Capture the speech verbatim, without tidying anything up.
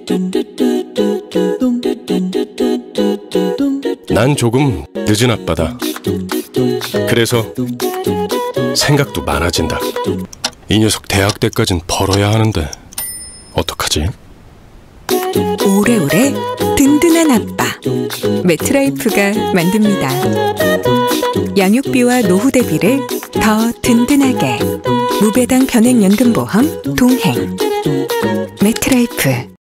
난 조금 늦은 아빠다. 그래서 생각도 많아진다. 이 녀석 대학 때까진 벌어야 하는데 어떡하지? 오래오래 든든한 아빠 매트라이프가 만듭니다. 양육비와 노후 대비를 더 든든하게 무배당 변액연금보험 동행 매트라이프.